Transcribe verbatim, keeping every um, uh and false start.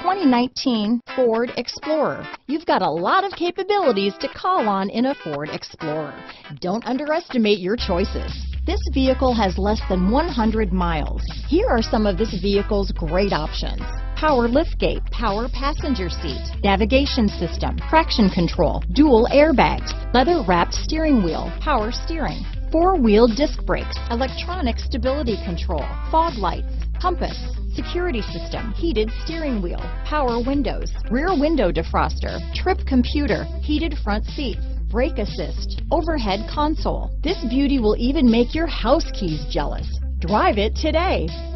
twenty nineteen Ford Explorer. You've got a lot of capabilities to call on in a Ford Explorer. Don't underestimate your choices. This vehicle has less than one hundred miles. Here are some of this vehicle's great options: power liftgate, power passenger seat, navigation system, traction control, dual airbags, leather-wrapped steering wheel, power steering, four-wheel disc brakes, electronic stability control, fog lights, compass, security system, heated steering wheel, power windows, rear window defroster, trip computer, heated front seats, brake assist, overhead console. This beauty will even make your house keys jealous. Drive it today.